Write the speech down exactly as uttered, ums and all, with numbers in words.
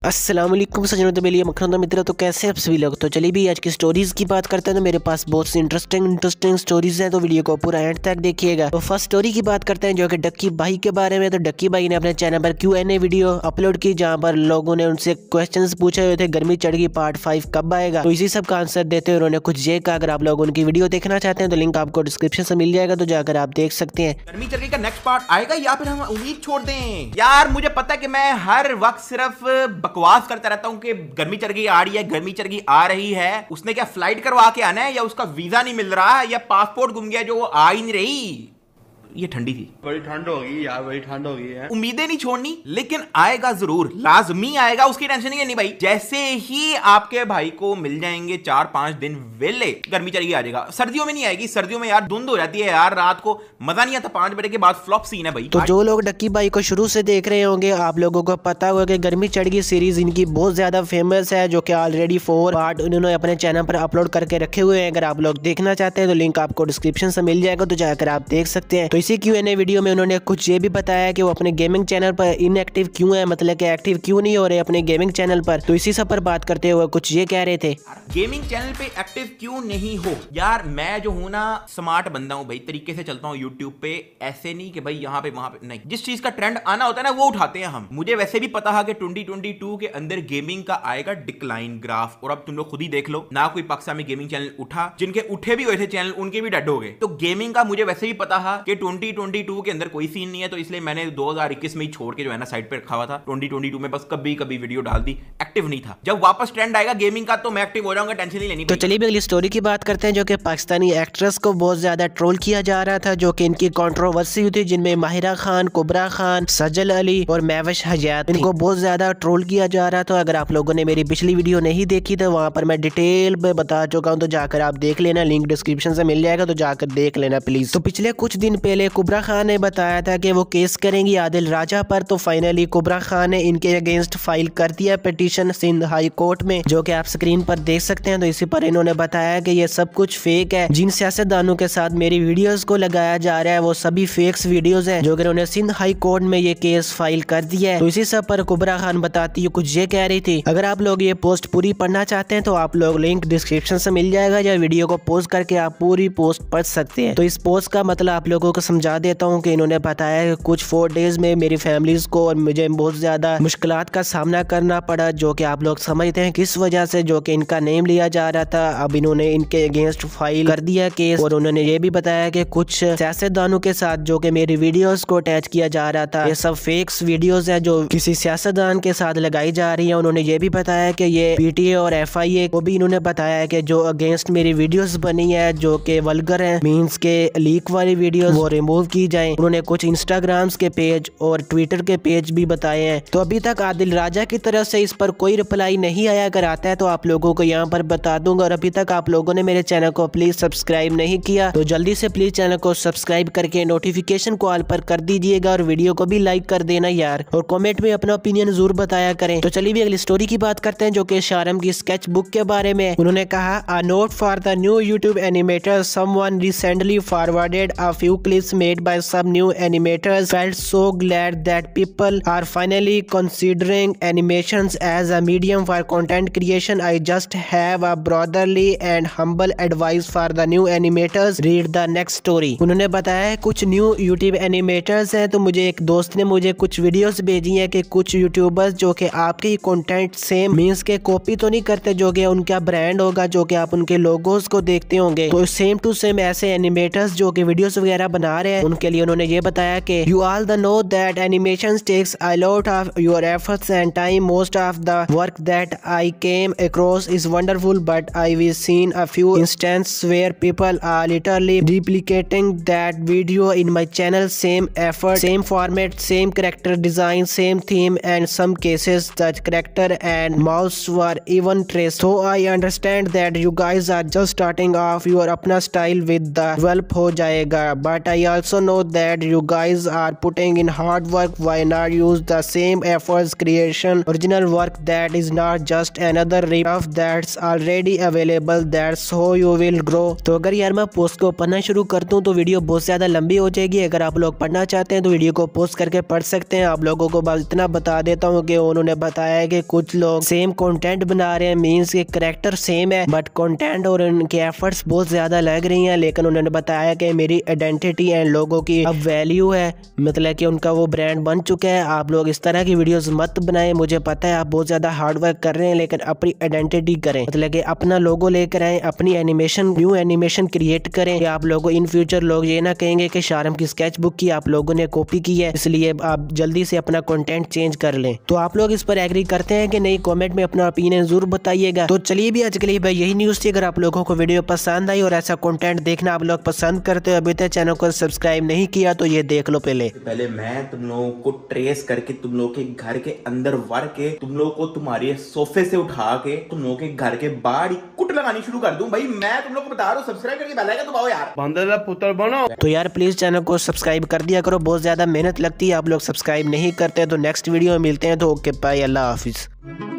अस्सलाम वालेकुम सज्जनों, तो मेरे मखरंदा मित्र, तो कैसे आप सभी लोग। तो चलिए भी आज की स्टोरीज की बात करते हैं। तो मेरे पास बहुत सी इंटरेस्टिंग इंटरेस्टिंग स्टोरीज हैं, तो वीडियो को पूरा एंड तक देखिएगा। तो फर्स्ट स्टोरी की बात करते हैं जो कि डक्की भाई के बारे में। तो डक्की भाई ने अपने चैनल पर Q N A video upload की, जहाँ पर लोगों ने उनसे क्वेश्चंस पूछे हुए थे, गर्मी चढ़ गई पार्ट फाइव कब आएगा। तो इसी सब का आंसर देते हुए उन्होंने कुछ ये कहा। अगर आप लोग उनकी वीडियो देखना चाहते हैं तो लिंक आपको डिस्क्रिप्शन से मिल जाएगा, तो जाकर आप देख सकते हैं। गर्मी चढ़ गई का नेक्स्ट पार्ट आएगा या फिर हम उम्मीद छोड़ दें? यार मुझे पता है कि मैं हर वक्त सिर्फ बकवास करता रहता हूँ कि गर्मी चढ़ गई आ रही है, गर्मी चढ़ गई आ रही है। उसने क्या फ्लाइट करवा के आना है, या उसका वीजा नहीं मिल रहा, या पासपोर्ट गुम गया जो वो आ ही नहीं रही। ये ठंडी थी, बड़ी ठंड हो गई यार, बड़ी ठंड हो गई है। उम्मीदें नहीं छोड़नी, लेकिन आएगा जरूर, लाजमी आएगा, उसकी टेंशन नहीं है भाई। जैसे ही आपके भाई को मिल जाएंगे चार पांच दिन वेले, गर्मी चढ़ गई आ जाएगा। सर्दियों में नहीं आएगी, सर्दियों में यार धुंध हो जाती है यार, रात को मजा नहीं आता। पांच बजे के बाद फ्लॉप सीन है भाई। तो जो लोग डक्की भाई को शुरू से देख रहे होंगे, आप लोगों को पता होगा कि गर्मी चढ़ गई सीरीज इनकी बहुत ज्यादा फेमस है, जो कि ऑलरेडी फोर पार्ट उन्होंने अपने चैनल पर अपलोड करके रखे हुए हैं। अगर आप लोग देखना चाहते हैं तो लिंक आपको डिस्क्रिप्शन से मिल जाएगा, तो जाकर आप देख सकते हैं। तो इसी क्यू एन ए वीडियो में उन्होंने कुछ ये भी बताया कि वो अपने गेमिंग चैनल पर इनएक्टिव क्यों है, मतलब कि एक्टिव क्यों नहीं हो रहे अपने गेमिंग चैनल पर। तो इसी सब पर बात करते हुए कुछ ये कह रहे थे, गेमिंग चैनल पे एक्टिव क्यों नहीं हो। यार मैं जो हूं ना स्मार्ट बंदा हूं भाई, तरीके से चलता हूं यूट्यूब पे, ऐसे नहीं कि भाई यहाँ पे वहां पे नहीं। जिस चीज का ट्रेंड आना होता है ना वो उठाते हैं हम। मुझे वैसे भी पता है कि ट्वेंटी ट्वेंटी टू के अंदर गेमिंग का आएगा डिक्लाइन ग्राफ, और अब तुम लोग खुद ही देख लो ना, कोई पाकिस्तान में गेमिंग चैनल उठा। जिनके उठे भी हुए थे चैनल उनके भी डेड हो गए। तो गेमिंग का मुझे वैसे भी पता है कि ट्वेंटी ट्वेंटी टू के अंदर कोई सीन नहीं है, तो इसलिए मैंने दो हज़ार इक्कीस में ही छोड़ के जो है ना साइड पे रखा हुआ था। ट्वेंटी ट्वेंटी टू में बस कभी कभी वीडियो डाल दी, एक्टिव नहीं था। जब वापस ट्रेंड आएगा गेमिंग का तो मैं एक्टिव हो जाऊंगा, टेंशन नहीं लेनी। तो चलिए भी अगली स्टोरी की बात करते हैं, जो कि पाकिस्तानी एक्ट्रेस को बहुत ज्यादा ट्रोल किया जा रहा था, जो कि इनकी कंट्रोवर्सी हुई थी, जिनमें माहिरा खान, कुबरा खान, सजल अली और महविश हयात, इनको बहुत ज्यादा ट्रोल किया जा रहा था। अगर आप लोगों ने मेरी पिछली वीडियो नहीं देखी तो वहां पर मैं डिटेल में बता चुका हूं, तो जाकर आप देख लेना, लिंक डिस्क्रिप्शन से मिल जाएगा, तो जाकर देख लेना प्लीज। तो पिछले कुछ दिन पहले कुबरा खान ने बताया था कि वो केस करेंगी आदिल राजा पर। तो फाइनली कुबरा खान ने इनके अगेंस्ट फाइल कर दिया पिटीशन सिंध हाई कोर्ट में, जो कि आप स्क्रीन पर देख सकते हैं। तो इसी पर इन्होंने बताया कि ये सब कुछ फेक है, जिन सियासतदानों के साथ मेरी वीडियोस को लगाया जा रहा है वो सभी फेक्स वीडियोस हैं, जो कि उन्होंने सिंध हाई कोर्ट में ये केस फाइल कर दिया है। तो इसी सब पर कुबरा खान बताती है कुछ ये कह रही थी। अगर आप लोग ये पोस्ट पूरी पढ़ना चाहते हैं तो आप लोग लिंक डिस्क्रिप्शन से मिल जाएगा, या वीडियो को पोस्ट करके आप पूरी पोस्ट पढ़ सकते हैं। तो इस पोस्ट का मतलब आप लोगों को समझा देता हूँ कि इन्होंने बताया कि कुछ फोर डेज में मेरी फैमिलीज को और मुझे बहुत ज्यादा मुश्किलात का सामना करना पड़ा, जो कि आप लोग समझते हैं किस वजह से, जो कि इनका नेम लिया जा रहा था। अब इन्होंने इनके अगेंस्ट फाइल कर दिया केस, और उन्होंने ये भी बताया कि कुछ सियासतदानों के साथ जो कि मेरी वीडियोस को अटैच किया जा रहा था, ये सब फेक्स वीडियोस हैं जो किसी सियासतदान के साथ लगाई जा रही है। उन्होंने ये भी बताया कि ये पीटीए और एफ आई ए को भी इन्होंने बताया है कि जो अगेंस्ट मेरी वीडियोस बनी है जो कि वल्गर है, मीन्स के लीक वाली वीडियोस, वो रिमूव की जाए। उन्होंने कुछ इंस्टाग्राम्स के पेज और ट्विटर के पेज भी बताए हैं। तो अभी तक आदिल राजा की तरफ से इस पर कोई रिप्लाई नहीं आया। अगर आता है तो आप लोगों को यहाँ पर बता दूंगा। और अभी तक आप लोगों ने मेरे चैनल को प्लीज सब्सक्राइब नहीं किया तो जल्दी से प्लीज चैनल को सब्सक्राइब करके नोटिफिकेशन को ऑल पर कर दीजिएगा, और वीडियो को भी लाइक कर देना यार, और कमेंट में अपना ओपिनियन जरूर बताया करें। तो चलिए भी अगली स्टोरी की बात करते हैं, जो कि शारम की स्केच बुक के बारे में। उन्होंने कहा, a note for the new YouTube animator, someone recently forwarded a few clips made by some new animators, felt so glad that people are finally considering animations as a medium for content creation. I just have a brotherly and humble advice for the new animators. Read the next story. उन्होंने बताया है कुछ new YouTube animators हैं, तो मुझे एक दोस्त ने मुझे कुछ वीडियोस भेजी हैं कि कुछ यूट्यूबर्स जो कि आपके ही कंटेंट सेम मींस के कॉपी तो नहीं करते, जो कि उनका ब्रांड होगा, जो कि आप उनके लोगोस को देखते होंगे, तो सेम टू सेम ऐसे एनिमेटर्स जो कि वीडियोस वगैरह बना रहे हैं, उनके लिए उन्होंने ये बताया कि you all the know that animation takes a lot of your efforts and time. Most of the work that I came across is wonderful, but I've seen a few instances where people are literally replicating that video in my channel. Same effort, same format, same character design, same theme, and some cases the character and mouse were even traced. So I understand that you guys are just starting off your अपना style with the develop हो जाएगा, but I also know that you guys are putting in hard work. Why not use the same efforts creation original work that is not just another rip-off that's already available. That's how you will grow. तो अगर यार मैं post को पढ़ना शुरू करता हूँ तो वीडियो बहुत ज्यादा लंबी हो जाएगी। अगर आप लोग पढ़ना चाहते हैं तो वीडियो को पोस्ट करके पढ़ सकते हैं। आप लोगों को बस इतना बता देता हूँ कि उन्होंने बताया है कि कुछ लोग सेम कंटेंट बना रहे हैं, मींस के कैरेक्टर सेम है बट कंटेंट और उनके एफर्ट्स बहुत ज्यादा लग रही हैं। लेकिन उन्होंने बताया कि मेरी आइडेंटिटी एंड लोगों की अब वैल्यू है, मतलब कि उनका वो ब्रांड बन चुका है। आप लोग इस तरह की वीडियोस मत बनाएं। मुझे पता है आप बहुत ज्यादा हार्ड वर्क कर रहे हैं, लेकिन अपनी आइडेंटिटी करें, मतलब कि अपना लोगो लेकर आए, अपनी एनिमेशन न्यू एनिमेशन क्रिएट करें कि आप लोगों इन फ्यूचर लोग ये ना कहेंगे कि शारम की स्केच बुक की आप लोगों ने कॉपी की है, इसलिए आप जल्दी से अपना कंटेंट चेंज कर लें। तो आप लोग इस पर एग्री करते हैं कि नहीं? कमेंट में अपना ओपिनियन जरूर बताइएगा। तो चलिए भी आज के लिए भाई यही न्यूज़ थी। अगर आप लोगों को वीडियो पसंद आई और ऐसा कंटेंट देखना आप लोग पसंद करते हो, अभी तक चैनल को सब्सक्राइब नहीं किया तो ये देख लो पहले पहले मैं तुम लोगों को ट्रेस करके तुम लोगों के घर के अंदर वर के तुम लोगों को तुम्हारे सोफे से उठा के तुम लोगों के घर के बाहर ही कुट लगानी शुरू कर दूं। भाई मैं तुम लोगों को बता रहा हूँ, सब्सक्राइब करके बेल आइकन दबाओ यार, बंदर का पुत्र बनो। तो यार प्लीज चैनल को सब्सक्राइब कर दिया करो, बहुत ज्यादा मेहनत लगती है। आप लोग सब्सक्राइब नहीं करते तो नेक्स्ट वीडियो में मिलते हैं। तो ओके बाय, अल्लाह हाफिज।